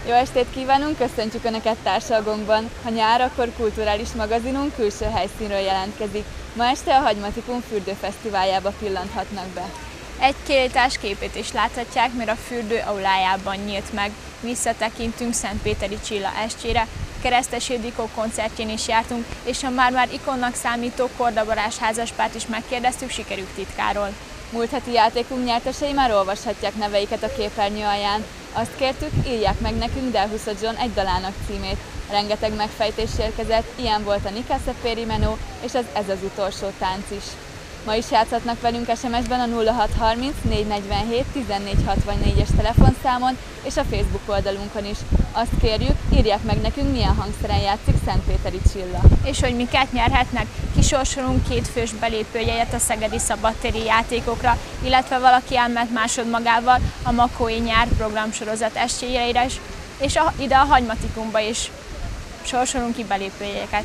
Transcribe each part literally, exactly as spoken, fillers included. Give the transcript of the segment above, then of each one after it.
Jó estét kívánunk, köszöntjük Önöket társalgónkban. Ha nyár, akkor kulturális magazinunk külső helyszínről jelentkezik. Ma este a Hagymatikum fürdőfesztiváljába pillanthatnak be. Egy kiállítás képét is láthatják, mert a fürdő aulájában nyílt meg. Visszatekintünk Szentpéteri Csilla estjére, Keresztes Ildikó koncertjén is jártunk, és a már-már ikonnak számító Korda Balázs házaspárt is megkérdeztük sikerük titkáról. Múlt heti játékunk nyertesei már olvashatják neveiket a képernyő alján. Azt kértük, írják meg nekünk Delhusa John egy dalának címét. Rengeteg megfejtés érkezett, ilyen volt a Nicase Peri Menó és az Ez az utolsó tánc is. Ma is játszhatnak velünk es em es-ben a nulla hat harminc négy negyvenhét tizennégy hatvannégyes telefonszámon és a Facebook oldalunkon is. Azt kérjük, írják meg nekünk, milyen hangszeren játszik Szentpéteri Csilla. És hogy miket nyerhetnek, kisorsolunk két fős belépőjegyet a szegedi szabadtéri játékokra, illetve valaki elment másodmagával a Makói nyár programsorozat estjére is, és a, ide a Hagymatikumba is sorsolunk ki belépőjegyeket.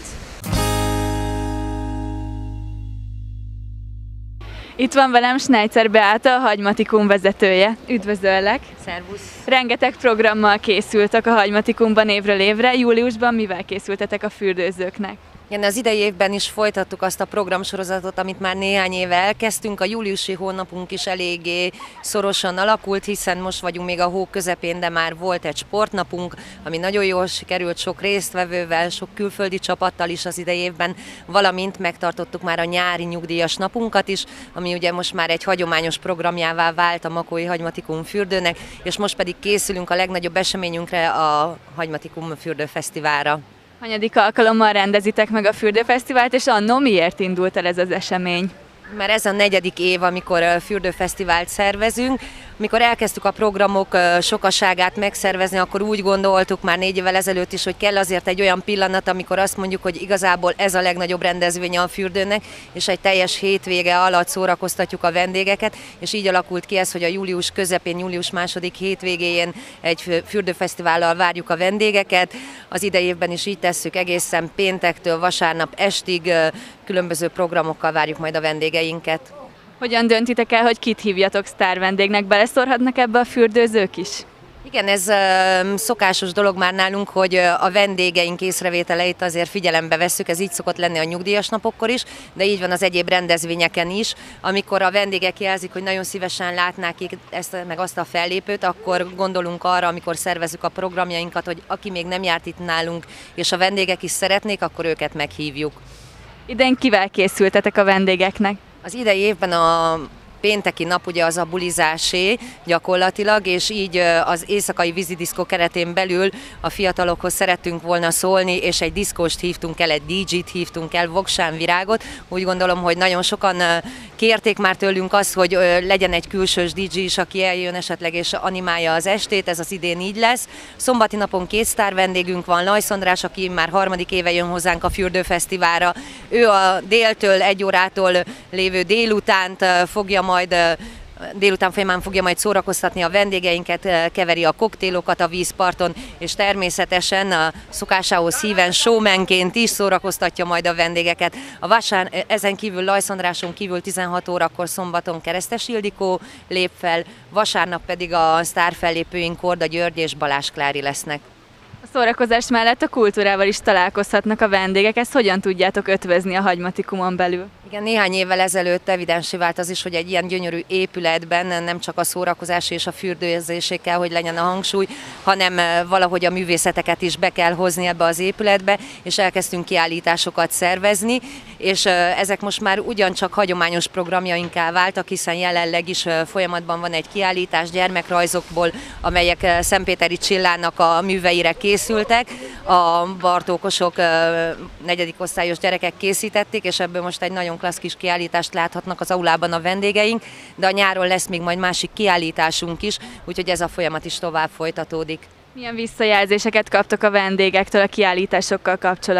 Itt van velem Schneizer Beáta, a Hagymatikum vezetője. Üdvözöllek! Szervusz! Rengeteg programmal készültek a Hagymatikumban évről évre. Júliusban mivel készültetek a fürdőzőknek? Igen, az idei évben is folytattuk azt a programsorozatot, amit már néhány éve elkezdtünk. A júliusi hónapunk is eléggé szorosan alakult, hiszen most vagyunk még a hó közepén, de már volt egy sportnapunk, ami nagyon jól sikerült, sok résztvevővel, sok külföldi csapattal is az idei évben, valamint megtartottuk már a nyári nyugdíjas napunkat is, ami ugye most már egy hagyományos programjává vált a Makói Hagymatikum fürdőnek, és most pedig készülünk a legnagyobb eseményünkre, a Hagymatikum fürdőfesztiválra. Hanyadik alkalommal rendezitek meg a fürdőfesztivált, és annó miért indult el ez az esemény? Már ez a negyedik év, amikor fürdőfesztivált szervezünk. Amikor elkezdtük a programok sokaságát megszervezni, akkor úgy gondoltuk már négy évvel ezelőtt is, hogy kell azért egy olyan pillanat, amikor azt mondjuk, hogy igazából ez a legnagyobb rendezvénye a fürdőnek, és egy teljes hétvége alatt szórakoztatjuk a vendégeket, és így alakult ki ez, hogy a július közepén, július második hétvégéjén egy fürdőfesztivállal várjuk a vendégeket. Az idei évben is így tesszük, egészen péntektől vasárnap estig különböző programokkal várjuk majd a vendégeinket. Hogyan döntitek el, hogy kit hívjatok sztár vendégnek? Beleszórhatnak ebbe a fürdőzők is? Igen, ez uh, szokásos dolog már nálunk, hogy uh, a vendégeink észrevételeit azért figyelembe vesszük, ez így szokott lenni a nyugdíjas napokkor is, de így van az egyéb rendezvényeken is. Amikor a vendégek jelzik, hogy nagyon szívesen látnák ezt meg azt a fellépőt, akkor gondolunk arra, amikor szervezzük a programjainkat, hogy aki még nem járt itt nálunk, és a vendégek is szeretnék, akkor őket meghívjuk. Idén kivel készültetek a vendégeknek? Az idei évben a pénteki nap ugye az a bulizásé gyakorlatilag, és így az éjszakai vízidiszkó keretén belül a fiatalokhoz szerettünk volna szólni, és egy diszkóst hívtunk el, egy dé dzsét hívtunk el, Voksán Virágot. Úgy gondolom, hogy nagyon sokan kérték már tőlünk azt, hogy legyen egy külsős dé dzsé is, aki eljön esetleg és animálja az estét, ez az idén így lesz. Szombati napon két sztár vendégünk van, Lajsz András, aki már harmadik éve jön hozzánk a fürdőfesztiválra. Ő a déltől, egy órától lévő délutánt fogja majd délután folyamán fogja majd szórakoztatni a vendégeinket, keveri a koktélokat a vízparton, és természetesen a szokásához híven showmanként is szórakoztatja majd a vendégeket. A vasár, ezen kívül Lajsz Andráson kívül tizenhat órakor szombaton Keresztes Ildikó lép fel, vasárnap pedig a sztárfellépőink Korda György és Balázs Klári lesznek. A szórakozás mellett a kultúrával is találkozhatnak a vendégek, ezt hogyan tudjátok ötvözni a Hagymatikumon belül? Igen, néhány évvel ezelőtt evidensé vált az is, hogy egy ilyen gyönyörű épületben nem csak a szórakozás és a fürdőzésé kell, hogy legyen a hangsúly, hanem valahogy a művészeteket is be kell hozni ebbe az épületbe, és elkezdtünk kiállításokat szervezni, és ezek most már ugyancsak hagyományos programjainká váltak, hiszen jelenleg is folyamatban van egy kiállítás gyermekrajzokból, amelyek Szentpéteri Csillának a műveire készültek. A Bartókosok negyedik osztályos gyerekek készítették, és ebből most egy nagyon klassz kis kiállítást láthatnak az aulában a vendégeink, de a nyáron lesz még majd másik kiállításunk is, úgyhogy ez a folyamat is tovább folytatódik. Milyen visszajelzéseket kaptok a vendégektől a kiállításokkal kapcsolatban?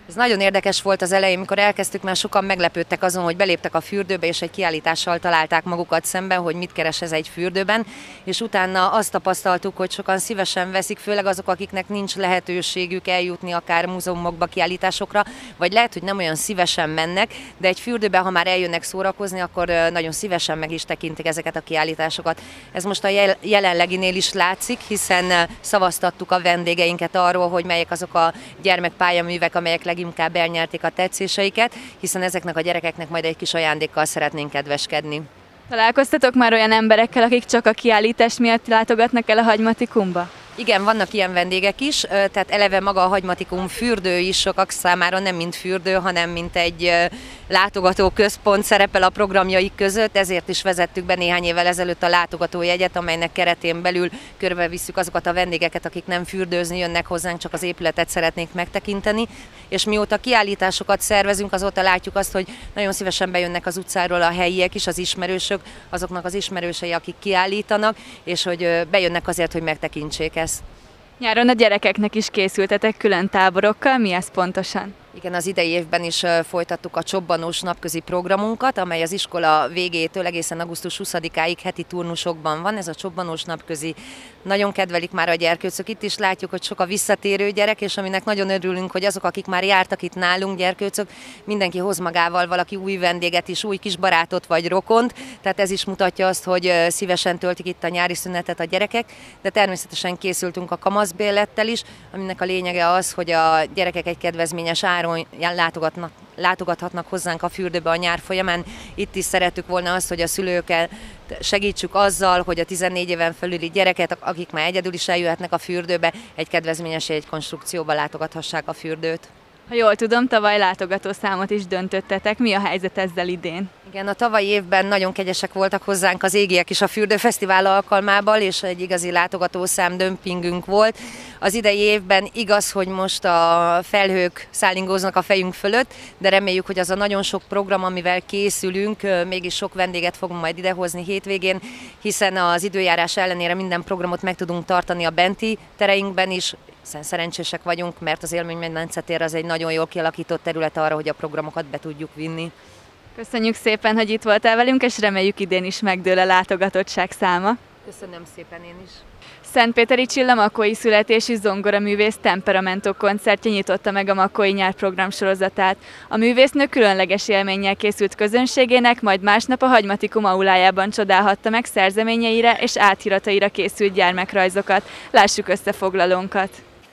Ez nagyon érdekes volt az elején, amikor elkezdtük, mert sokan meglepődtek azon, hogy beléptek a fürdőbe, és egy kiállítással találták magukat szemben, hogy mit keres ez egy fürdőben, és utána azt tapasztaltuk, hogy sokan szívesen veszik, főleg azok, akiknek nincs lehetőségük eljutni akár múzeumokba, kiállításokra, vagy lehet, hogy nem olyan szívesen mennek, de egy fürdőben, ha már eljönnek szórakozni, akkor nagyon szívesen meg is tekintik ezeket a kiállításokat. Ez most a jelenleginél is látszik, hiszen szavaztattuk a vendégeinket arról, hogy melyek azok a gyermekpályaművek, amelyek leginkább elnyerték a tetszéseiket, hiszen ezeknek a gyerekeknek majd egy kis ajándékkal szeretnénk kedveskedni. Találkoztatok már olyan emberekkel, akik csak a kiállítás miatt látogatnak el a Hagymatikumba? Igen, vannak ilyen vendégek is, tehát eleve maga a Hagymatikum fürdő is sokak számára nem mint fürdő, hanem mint egy látogatóközpont szerepel a programjaik között, ezért is vezettük be néhány évvel ezelőtt a látogatójegyet, amelynek keretén belül körbevisszük azokat a vendégeket, akik nem fürdőzni jönnek hozzánk, csak az épületet szeretnék megtekinteni, és mióta kiállításokat szervezünk, azóta látjuk azt, hogy nagyon szívesen bejönnek az utcáról a helyiek is, az ismerősök, azoknak az ismerősei, akik kiállítanak, és hogy bejönnek azért, hogy megtekintsék ezt. Nyáron a gyerekeknek is készültetek külön táborokkal, mi ez pontosan? Igen, az idei évben is folytattuk a csobbanós napközi programunkat, amely az iskola végétől egészen augusztus huszadikáig heti turnusokban van. Ez a csobbanós napközi nagyon kedvelik már a gyerkőcök. Itt is látjuk, hogy sok a visszatérő gyerek, és aminek nagyon örülünk, hogy azok, akik már jártak itt nálunk, gyerkőcök, mindenki hoz magával valaki új vendéget is, új kis barátot vagy rokont. Tehát ez is mutatja azt, hogy szívesen töltik itt a nyári szünetet a gyerekek, de természetesen készültünk a kamaszbérlettel is, aminek a lényege az, hogy a gyerekek egy kedvezményes áron látogatnak, látogathatnak hozzánk a fürdőbe a nyár folyamán. Itt is szerettük volna azt, hogy a szülőkkel segítsük azzal, hogy a tizennégy éven felüli gyereket, akik már egyedül is eljöhetnek a fürdőbe, egy kedvezményes jegykonstrukcióba látogathassák a fürdőt. Ha jól tudom, tavaly látogatószámot is döntöttetek. Mi a helyzet ezzel idén? Igen, a tavalyi évben nagyon kegyesek voltak hozzánk az égiek is a Fürdőfesztivál alkalmával, és egy igazi látogatószám dömpingünk volt. Az idei évben igaz, hogy most a felhők szállingóznak a fejünk fölött, de reméljük, hogy az a nagyon sok program, amivel készülünk, mégis sok vendéget fogunk majd idehozni hétvégén, hiszen az időjárás ellenére minden programot meg tudunk tartani a benti tereinkben is, hiszen szerencsések vagyunk, mert az Élménymedence tér az egy nagyon jól kialakított terület arra, hogy a programokat be tudjuk vinni. Köszönjük szépen, hogy itt voltál velünk, és reméljük idén is megdől a látogatottság száma. Köszönöm szépen én is. Szentpéteri Csilla makói születésű zongoraművész Temperamento koncertje nyitotta meg a Makói Nyár program sorozatát. A művésznő különleges élménnyel készült közönségének, majd másnap a Hagymatikum aulájában csodálhatta meg szerzeményeire és áthirataira készült gyermekrajzokat. Lássuk összefoglalónkat!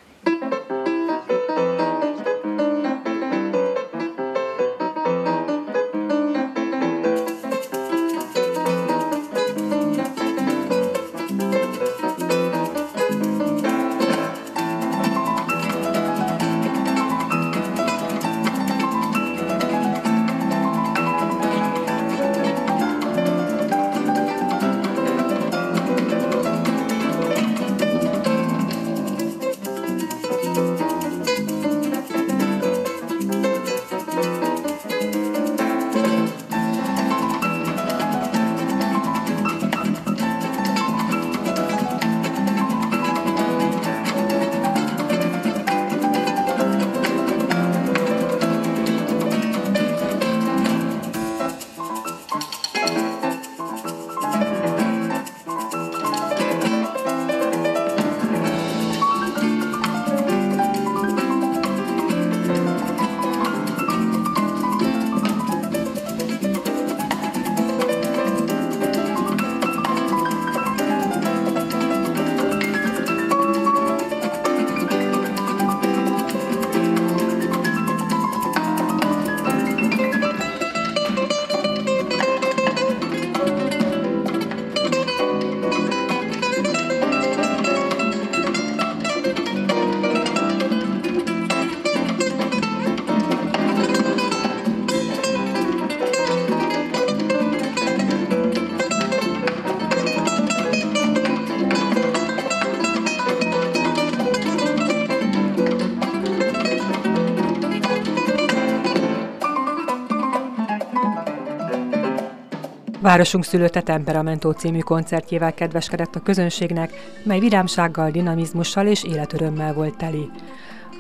Városunk szülötte Temperamento című koncertjével kedveskedett a közönségnek, mely vidámsággal, dinamizmussal és életörömmel volt teli.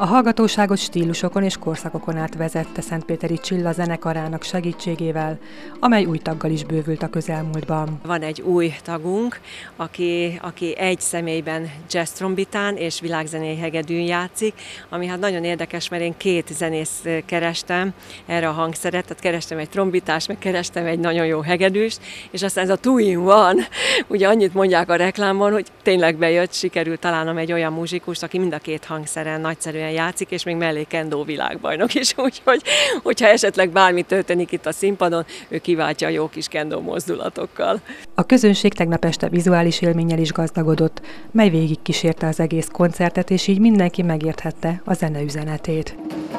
A hallgatóságot stílusokon és korszakokon át vezette Szentpéteri Csilla zenekarának segítségével, amely új taggal is bővült a közelmúltban. Van egy új tagunk, aki, aki egy személyben jazz trombitán és világzenei hegedűn játszik, ami hát nagyon érdekes, mert én két zenész kerestem erre a hangszeret, tehát kerestem egy trombitást, meg kerestem egy nagyon jó hegedűst, és aztán ez a two in one, ugye annyit mondják a reklámban, hogy tényleg bejött, sikerült találnom egy olyan muzsikust, aki mind a két hangszeren nagyszerűen játszik, és még mellé kendo világbajnok is, úgyhogy hogyha esetleg bármi történik itt a színpadon, ő kiváltja a jó kis kendo mozdulatokkal. A közönség tegnap este vizuális élménnyel is gazdagodott, mely végig kísérte az egész koncertet, és így mindenki megérthette a zene üzenetét.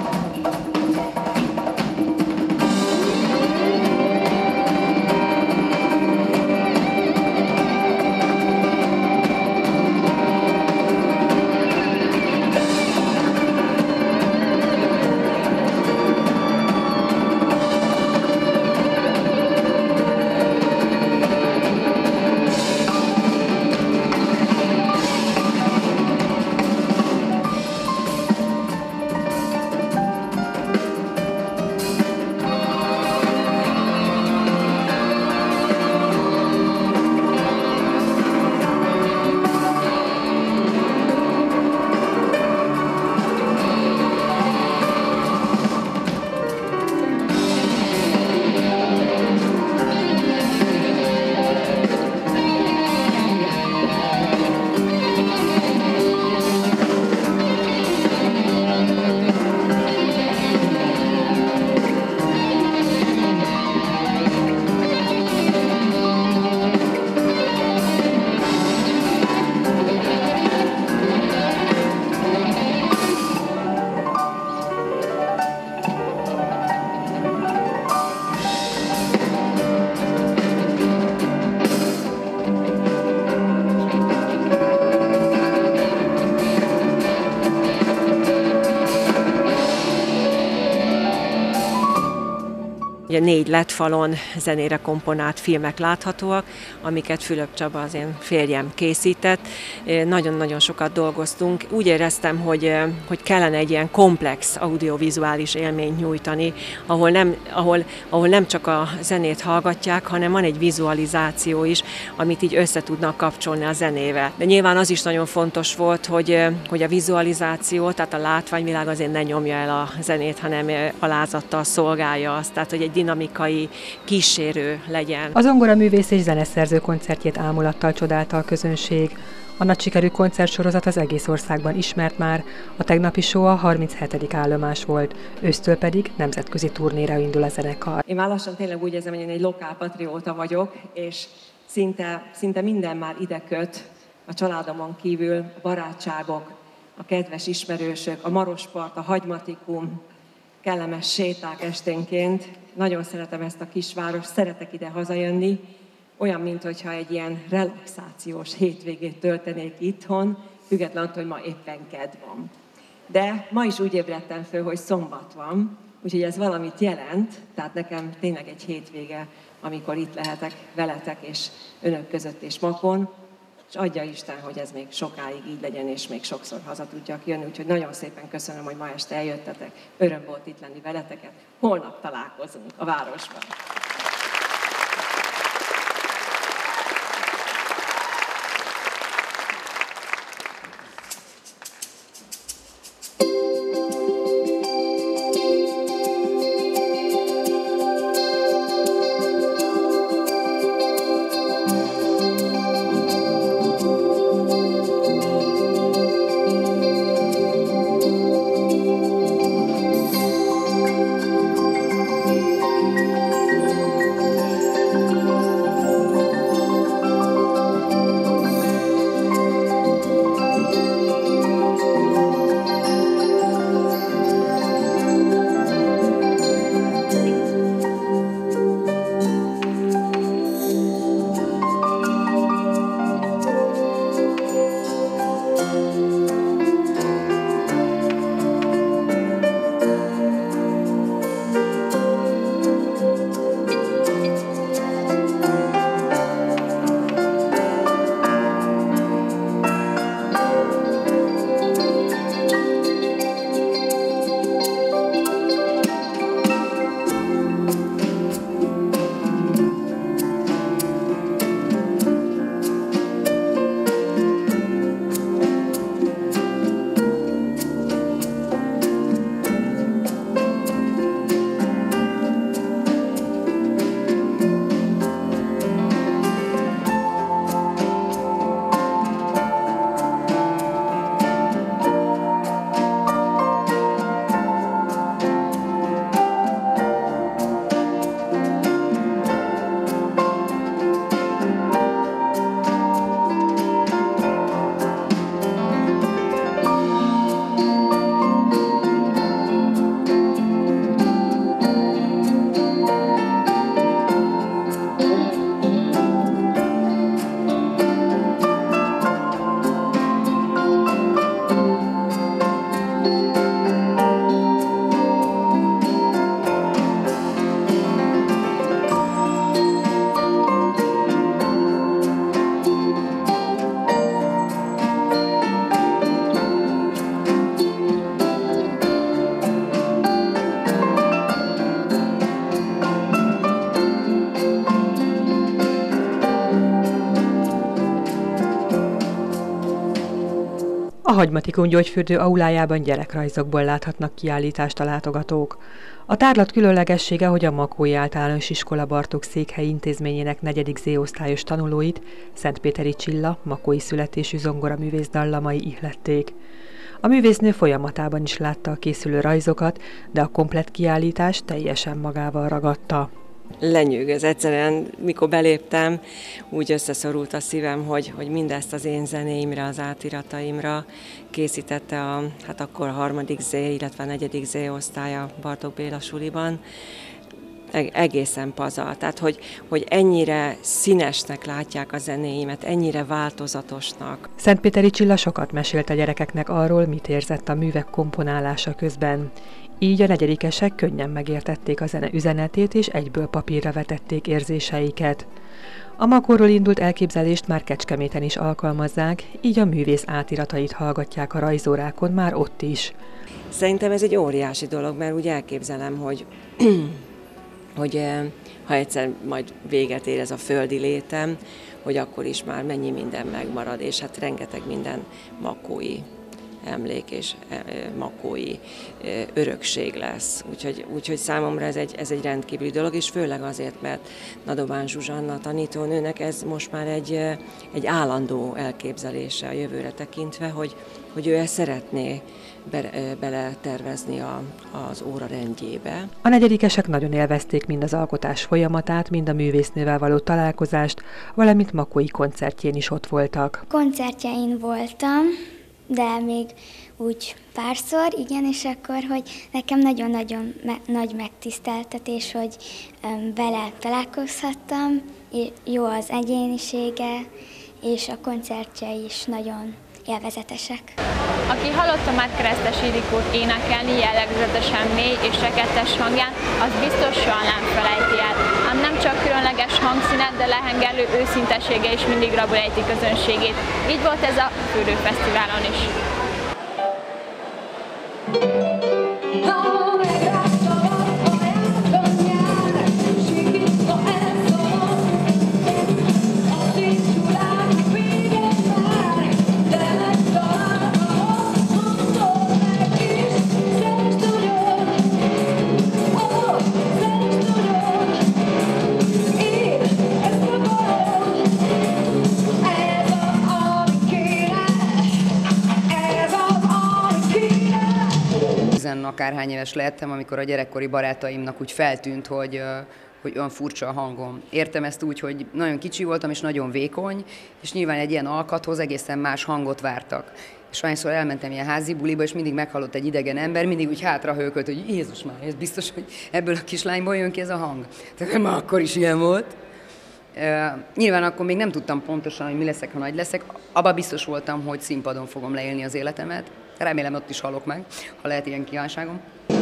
Ugye négy ledfalon zenére komponált filmek láthatóak, amiket Fülöp Csaba, az én férjem készített. Nagyon-nagyon sokat dolgoztunk. Úgy éreztem, hogy, hogy kellene egy ilyen komplex audiovizuális élményt nyújtani, ahol nem, ahol, ahol nem csak a zenét hallgatják, hanem van egy vizualizáció is, amit így össze tudnak kapcsolni a zenével. De nyilván az is nagyon fontos volt, hogy, hogy a vizualizáció, tehát a látványvilág azért ne nyomja el a zenét, hanem alázattal szolgálja azt, tehát hogy egy dinamikai kísérő legyen. A zongoraművész és zeneszerző koncertjét ámulattal csodálta a közönség. A nagy sikerű koncertsorozat az egész országban ismert már, a tegnapi show a harminchetedik állomás volt, ősztől pedig nemzetközi turnéra indul a zenekar. Én már lassan tényleg úgy érzem, hogy én egy lokálpatrióta vagyok, és szinte, szinte minden már ide köt, a családomon kívül, a barátságok, a kedves ismerősök, a Marospart, a hagymatikum, kellemes séták esténként. Nagyon szeretem ezt a kisváros, szeretek ide hazajönni, olyan, mintha egy ilyen relaxációs hétvégét töltenék itthon, függetlenül attól, hogy ma éppen kedd van. De ma is úgy ébredtem föl, hogy szombat van, úgyhogy ez valamit jelent, tehát nekem tényleg egy hétvége, amikor itt lehetek veletek és önök között és makon, és adja Isten, hogy ez még sokáig így legyen, és még sokszor haza tudjak jönni. Úgyhogy nagyon szépen köszönöm, hogy ma este eljöttetek. Öröm volt itt lenni veleteket. Holnap találkozunk a városban. A Hagymatikon gyógyfürdő aulájában gyerekrajzokból láthatnak kiállítást a látogatók. A tárlat különlegessége, hogy a Makói Általános Iskola Bartók Székhelyi Intézményének negyedik zé-osztályos tanulóit, Szentpéteri Csilla, makói születésű zongoraművész dallamai ihlették. A művésznő folyamatában is látta a készülő rajzokat, de a komplett kiállítás teljesen magával ragadta. Lenyűgöz egyszerűen, mikor beléptem, úgy összeszorult a szívem, hogy, hogy mindezt az én zenéimre, az átirataimra készítette a, hát akkor a harmadik zé, illetve a negyedik zé-osztálya Bartók Béla suliban. Egészen pazar. Tehát, hogy, hogy ennyire színesnek látják a zenéimet, ennyire változatosnak. Szentpéteri Csilla sokat mesélt a gyerekeknek arról, mit érzett a művek komponálása közben. Így a negyedikesek könnyen megértették a zene üzenetét, és egyből papírra vetették érzéseiket. A Makóról indult elképzelést már Kecskeméten is alkalmazzák, így a művész átiratait hallgatják a rajzórákon már ott is. Szerintem ez egy óriási dolog, mert úgy elképzelem, hogy hogy ha egyszer majd véget ér ez a földi létem, hogy akkor is már mennyi minden megmarad, és hát rengeteg minden makói emlék és makói örökség lesz. Úgyhogy, úgyhogy számomra ez egy, ez egy rendkívüli dolog, és főleg azért, mert Nadován Zsuzsanna tanítónőnek ez most már egy, egy állandó elképzelése a jövőre tekintve, hogy, hogy ő ezt szeretné be, beletervezni a, az óra rendjébe. A negyedikesek nagyon élvezték mind az alkotás folyamatát, mind a művésznővel való találkozást, valamint makói koncertjén is ott voltak. Koncertjein voltam, de még úgy párszor, igen, és akkor, hogy nekem nagyon-nagyon me- nagy megtiszteltetés, hogy um, vele találkozhattam, és jó az egyénisége, és a koncertjei is nagyon élvezetesek. Aki hallotta már Keresztes Ildikót énekelni jellegzetesen mély és rekettes hangján, az biztos soha nem felejti el. Ám nem csak különleges hangszínet, de lehengelő őszintesége is mindig rabul ejti közönségét. Így volt ez a Fürdő Fesztiválon is. Akárhány éves lehettem, amikor a gyerekkori barátaimnak úgy feltűnt, hogy, hogy olyan furcsa a hangom. Értem ezt úgy, hogy nagyon kicsi voltam és nagyon vékony, és nyilván egy ilyen alkathoz egészen más hangot vártak. És ványszor elmentem ilyen házi buliba, és mindig meghallott egy idegen ember, mindig úgy hátrahőkölt, hogy Jézus már, ez biztos, hogy ebből a kislányból jön ki ez a hang. Tehát már akkor is ilyen volt. Uh, nyilván akkor még nem tudtam pontosan, hogy mi leszek, ha nagy leszek. Abba biztos voltam, hogy színpadon fogom leélni az életemet. Remélem, ott is halok meg, ha lehet ilyen kívánságom.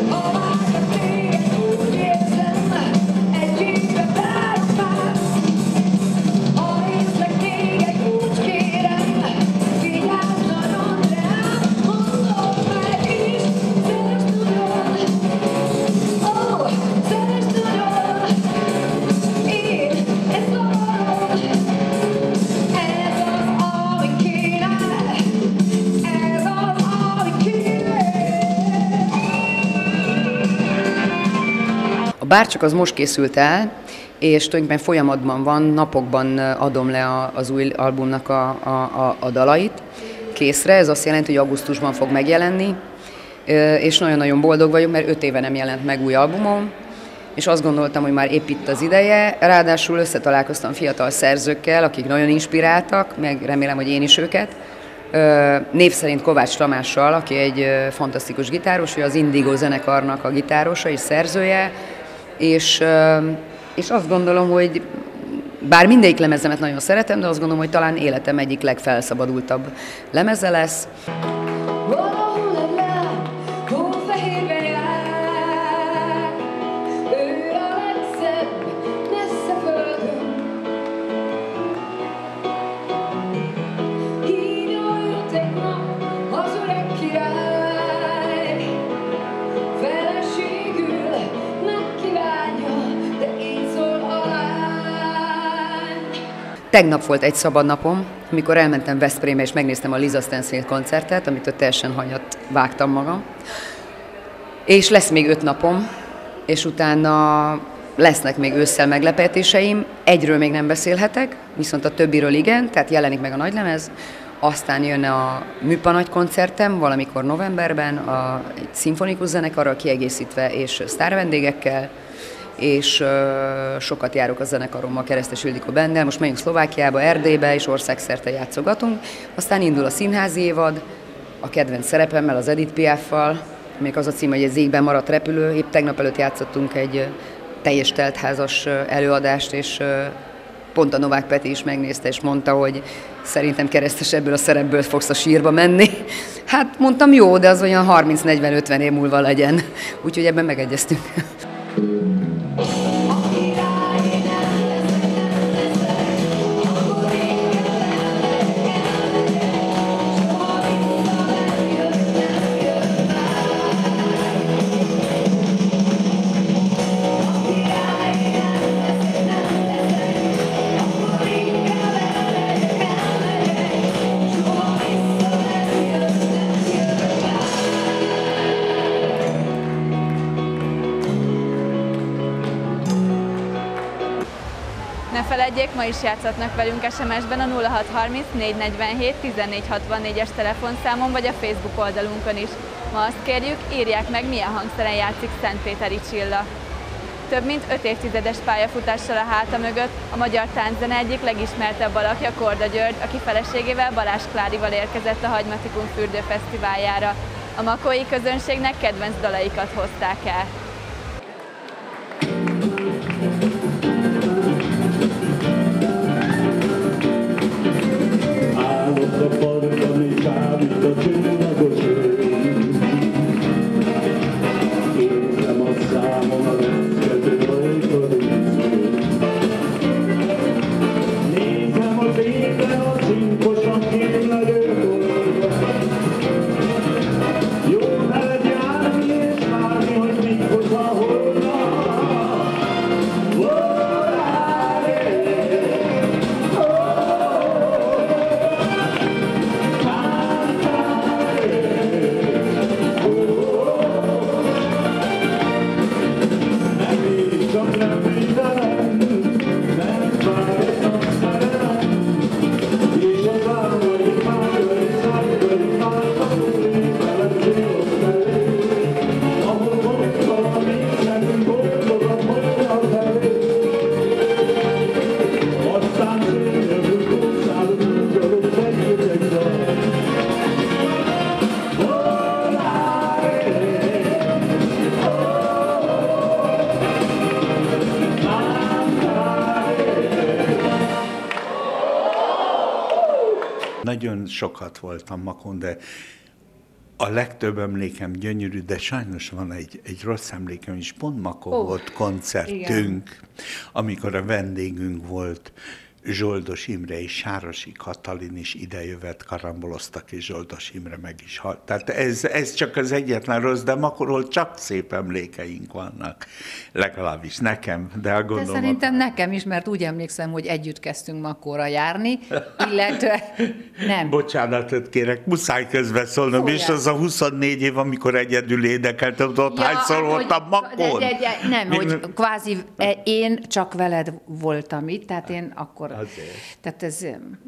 Bárcsak az most készült el, és tulajdonképpen folyamatban van, napokban adom le az új albumnak a, a, a dalait készre. Ez azt jelenti, hogy augusztusban fog megjelenni, és nagyon-nagyon boldog vagyok, mert öt éve nem jelent meg új albumom, és azt gondoltam, hogy már épp itt az ideje. Ráadásul összetalálkoztam fiatal szerzőkkel, akik nagyon inspiráltak, meg remélem, hogy én is őket. Név szerint Kovács Tamással, aki egy fantasztikus gitáros, ő az Indigo zenekarnak a gitárosa és szerzője, És, és azt gondolom, hogy bár mindegyik lemezemet nagyon szeretem, de azt gondolom, hogy talán életem egyik legfelszabadultabb lemeze lesz. Tegnap volt egy szabad napom, amikor elmentem Veszprémbe, és megnéztem a Lisa Stansfield koncertet, amit ott teljesen hanyat vágtam magam. És lesz még öt napom, és utána lesznek még ősszel meglepetéseim. Egyről még nem beszélhetek, viszont a többiről igen, tehát jelenik meg a nagylemez. Aztán jön a Műpa nagy koncertem valamikor novemberben, a, egy szimfonikus zenekarral kiegészítve és sztárvendégekkel, és uh, sokat járok a zenekarommal, Keresztes Ildikó Bendel, most megyünk Szlovákiába, Erdélybe, és országszerte játszogatunk. Aztán indul a színházi évad, a kedvenc szerepemmel, az Edith Piaffal, még az a cím, hogy egy égben maradt repülő. Épp tegnap előtt játszottunk egy uh, teljes teltházas uh, előadást, és uh, pont a Novák Peti is megnézte, és mondta, hogy szerintem Keresztes, ebből a szerepből fogsz a sírba menni. Hát mondtam, jó, de az olyan harminc negyven ötven év múlva legyen. Úgyhogy ebben megegyeztünk. Ne feledjék, ma is játszhatnak velünk es em es-ben a nulla hat harminc négy negyvenhét tizennégy hatvannégyes telefonszámon vagy a Facebook oldalunkon is. Ma azt kérjük, írják meg, milyen hangszeren játszik Szentpéteri Csilla. Több mint öt évtizedes pályafutással a háta mögött a magyar tánczene egyik legismertebb alakja Korda György, aki feleségével, Balázs Klárival érkezett a Hagymatikum Fürdő Fesztiváljára. A makói közönségnek kedvenc dalaikat hozták el. Nagyon sokat voltam Makón, de a legtöbb emlékem gyönyörű, de sajnos van egy, egy rossz emlékem is. Pont Makón oh, volt koncertünk, igen. Amikor a vendégünk volt Zsoldos Imre és Sárosi Katalin is idejövett, karamboloztak, és Zsoldos Imre meg is halt. Tehát ez, ez csak az egyetlen rossz, de Makóról csak szép emlékeink vannak. Legalábbis nekem, de gondolom... De szerintem nekem is, mert úgy emlékszem, hogy együtt kezdtünk Makóra járni, illetve nem. Bocsánatot kérek, muszáj közbeszólnom, és az a huszonnégy év, amikor egyedül énekeltem, ott ja, hányszor voltam Makón? De, de, de, nem, Még... hogy kvázi én csak veled voltam itt, tehát én akkor Azért. Tehát ez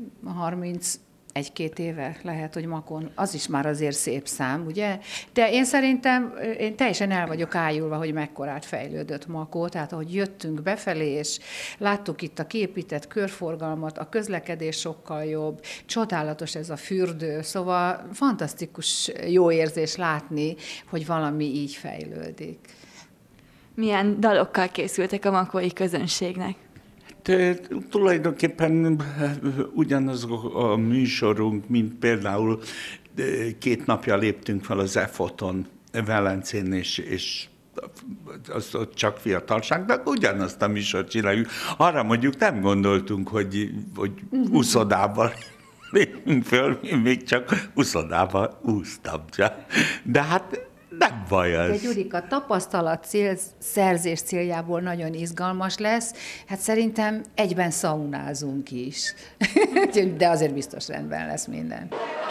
harmincegy-két éve lehet, hogy Makón, az is már azért szép szám, ugye? De én szerintem, én teljesen el vagyok ájulva, hogy mekkorát fejlődött Makó, tehát ahogy jöttünk befelé, és láttuk itt a kiépített körforgalmat, a közlekedés sokkal jobb, csodálatos ez a fürdő, szóval fantasztikus jó érzés látni, hogy valami így fejlődik. Milyen dalokkal készültek a makói közönségnek? De tulajdonképpen ugyanaz a műsorunk, mint például két napja léptünk fel az EFOT-on Velencén, és, és az ott csak fiatalság, de ugyanazt a műsort csináljuk. Arra mondjuk nem gondoltunk, hogy, hogy úszodával lépünk föl, én még csak úszodával úsztam. De hát nem baj az. De Gyurika, tapasztalat cél, szerzés céljából nagyon izgalmas lesz. Hát szerintem egyben szaunázunk is. De azért biztos rendben lesz minden.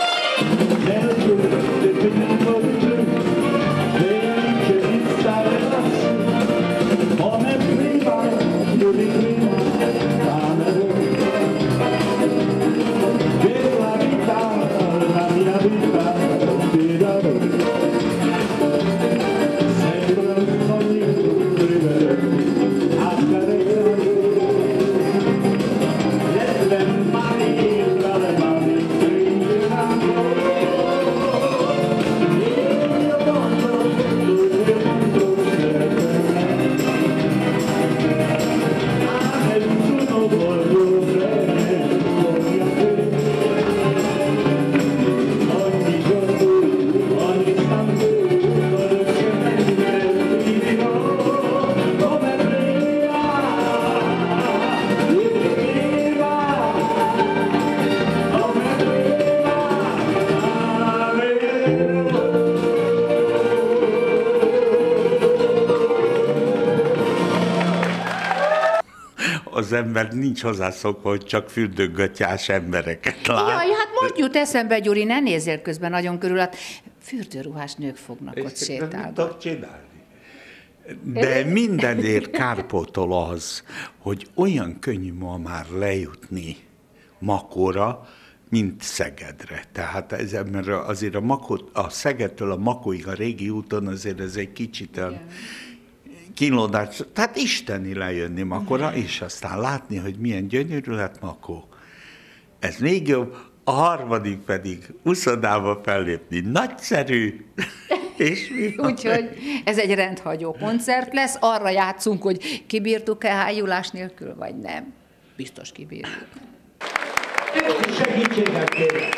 Az ember nincs hozzászokva, hogy csak fürdőgatyás embereket lát. Jaj, hát most jut eszembe, Gyuri, ne nézzél közben nagyon körül, hát fürdőruhás nők fognak ott sétálni. Tudok csinálni. De mindenért kárpótol az, hogy olyan könnyű ma már lejutni Makóra, mint Szegedre. Tehát ez, mert azért a, Makó, a Szegedtől a Makóig a régi úton azért ez egy kicsit olyan kínlódás, tehát isteni lejönni Makóra, és aztán látni, hogy milyen gyönyörű lett Makó. Ez még jobb, a harmadik pedig uszodába fellépni. Nagyszerű! És úgyhogy ez egy rendhagyó koncert lesz, arra játszunk, hogy kibírtuk-e hájulás nélkül, vagy nem. Biztos kibírjuk. Segítséget kérek!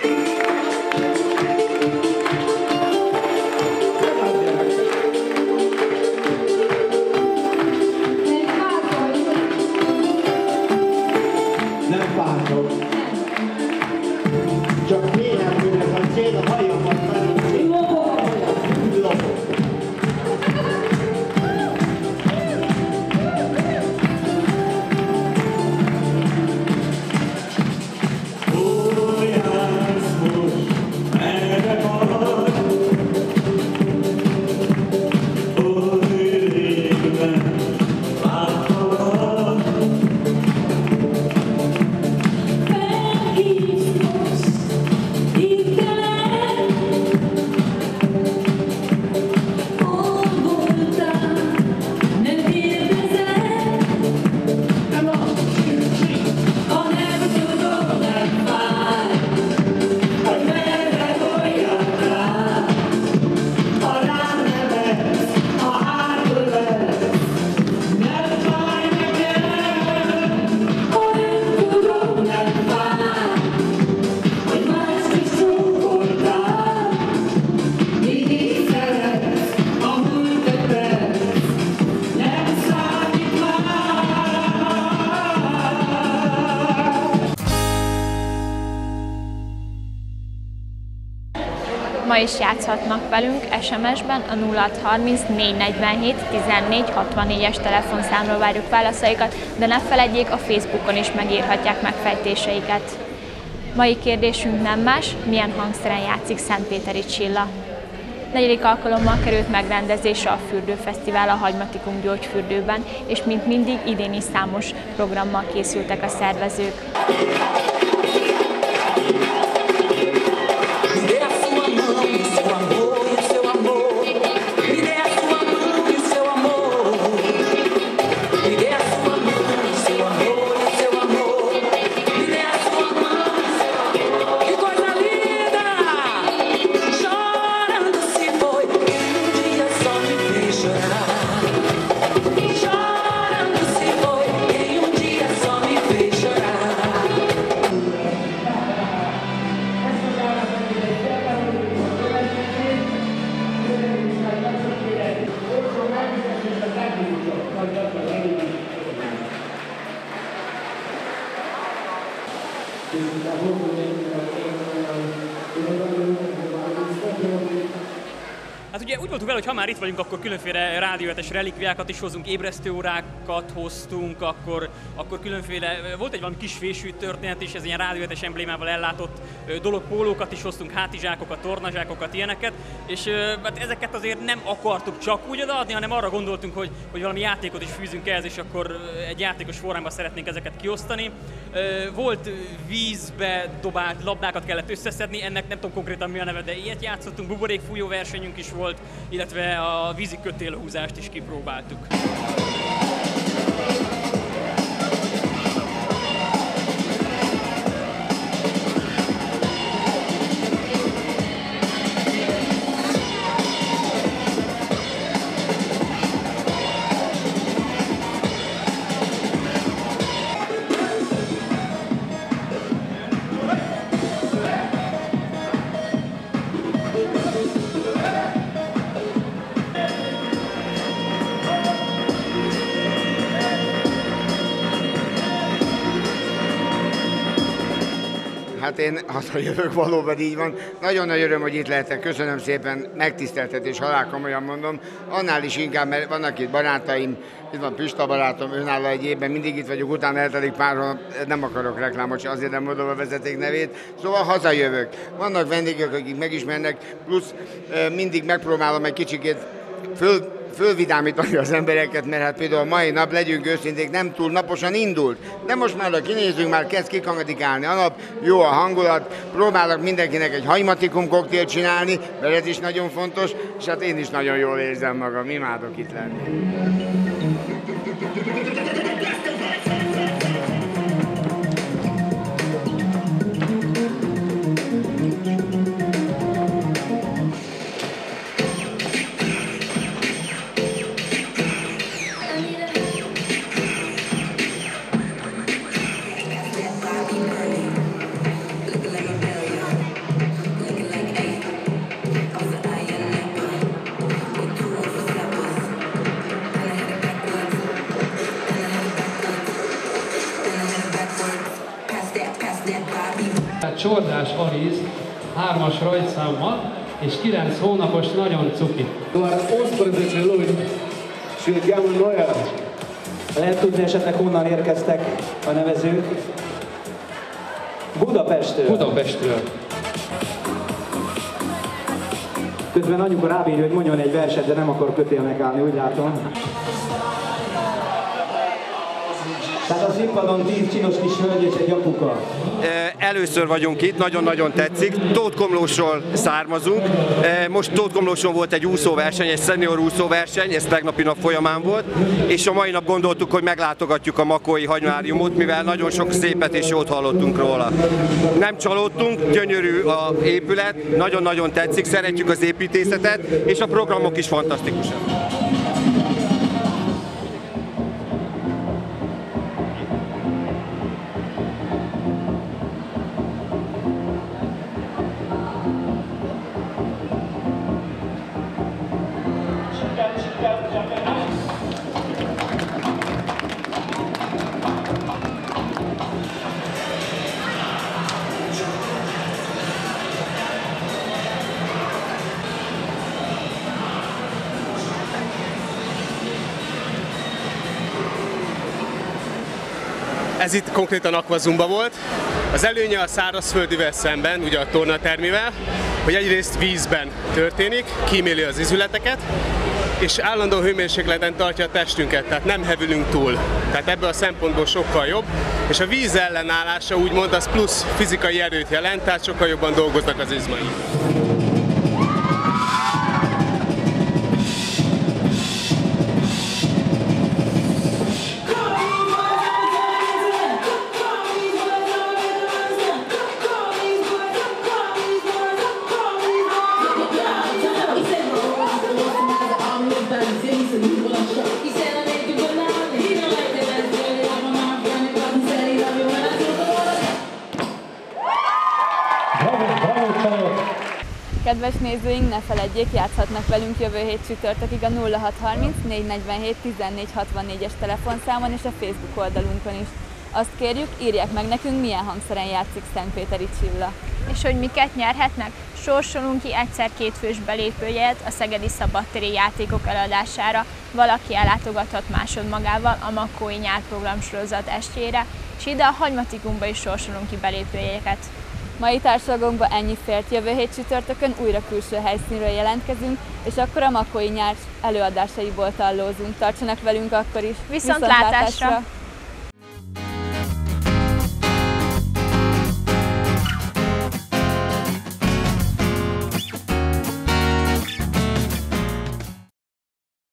Nem bántok. Csak néhány a cél, a hajamat felülni. Lopok! Lopok! Ma is játszhatnak velünk es em es-ben a nulla hat harminc négy negyvenhét tizennégy hatvannégyes telefonszámra várjuk válaszaikat, de ne feledjék, a Facebookon is megírhatják megfejtéseiket. Mai kérdésünk nem más, milyen hangszeren játszik Szentpéteri Csilla. Negyedik alkalommal került megrendezésre a Fürdőfesztivál a Hagymatikunk gyógyfürdőben, és mint mindig idén is számos programmal készültek a szervezők. Chorando se foi, quem um dia só me fez chorar. Hát ugye úgy voltunk vele, hogy ha már itt vagyunk, akkor különféle rádióhetes relikviákat is hozunk, ébresztőórákat hoztunk, akkor, akkor különféle, volt egy valami kis fésű történet is, ez ilyen rádióhetes emblémával ellátott dolog, pólókat is hoztunk, hátizsákokat, tornazsákokat, ilyeneket, és hát ezeket azért nem akartuk csak úgy odaadni, hanem arra gondoltunk, hogy, hogy valami játékot is fűzünk ehhez, és akkor egy játékos formában szeretnénk ezeket kiosztani. Volt vízbe dobált labdákat kellett összeszedni, ennek nem tudom konkrétan mi a neve, de ilyet játszottunk, buborékfújó versenyünk is volt, illetve a vízi kötélhúzást is kipróbáltuk. Hát én hazajövök, valóban így van. Nagyon nagy öröm, hogy itt lehetek. Köszönöm szépen, megtiszteltetés, halál komolyan mondom. Annál is inkább, mert vannak itt barátaim, itt van Pista barátom, önálló egy évben, mindig itt vagyok, utána eltelik pár hónap, nem akarok reklámot, csak azért nem mondom a vezeték nevét. Szóval hazajövök. Vannak vendégek, akik megismernek, plusz mindig megpróbálom egy kicsikét föl fölvidámítani az embereket, mert hát például a mai nap, legyünk őszinték, nem túl naposan indult. De most már, ha kinézünk, már kezd kikangadikálni a nap, jó a hangulat, próbálok mindenkinek egy hagymatikum koktélt csinálni, mert ez is nagyon fontos, és hát én is nagyon jól érzem magam, imádok itt lenni. Csordás Aliz, hármas rajtszámmal, és kilenc hónapos nagyon cuki. Doar unsprezece luni și îl cheamă Noia. Lehet tudni esetleg honnan érkeztek a nevezők? Budapestről. Budapestről. Közben anyuka rábírja, hogy mondjon egy verset, de nem akar kötélnek állni, úgy látom. Tehát a színpadon tíz csinos kis hölgy és egy apuka. Először vagyunk itt, nagyon-nagyon tetszik. Tótkomlósról származunk. Most Tótkomlóson volt egy úszóverseny, egy szenior úszóverseny, ez tegnapi nap folyamán volt, és a mai nap gondoltuk, hogy meglátogatjuk a makói hagymáriumot, mivel nagyon sok szépet és jót hallottunk róla. Nem csalódtunk, gyönyörű az épület, nagyon-nagyon tetszik, szeretjük az építészetet, és a programok is fantasztikusak. Ez itt konkrétan Aquazumba volt. Az előnye a szárazföldivel szemben, ugye a tornatermivel, hogy egyrészt vízben történik, kíméli az izületeket, és állandó hőmérsékleten tartja a testünket, tehát nem hevülünk túl. Tehát ebből a szempontból sokkal jobb, és a víz ellenállása úgymond az plusz fizikai erőt jelent, tehát sokkal jobban dolgoznak az izmaink. Kedves nézőink, ne feledjék, játszhatnak velünk jövő hét csütörtökig a nulla hat harminc négy negyvenhét tizennégy hatvannégyes telefonszámon és a Facebook oldalunkon is. Azt kérjük, írják meg nekünk, milyen hangszeren játszik Szentpéteri Csilla. És hogy miket nyerhetnek? Sorsolunk ki egyszer kétfős belépőjegyet a szegedi szabadtéri játékok eladására. Valaki ellátogathat másodmagával a Makói nyárprogram sorozat estjére, és ide a Hagymatikumba is sorsolunk ki belépőjegyeket. Mai társalgónkban ennyi fért, jövő hét csütörtökön újra külső helyszínről jelentkezünk, és akkor a Makói nyár előadásaiból tallózunk. Tartsanak velünk akkor is! Viszontlátásra!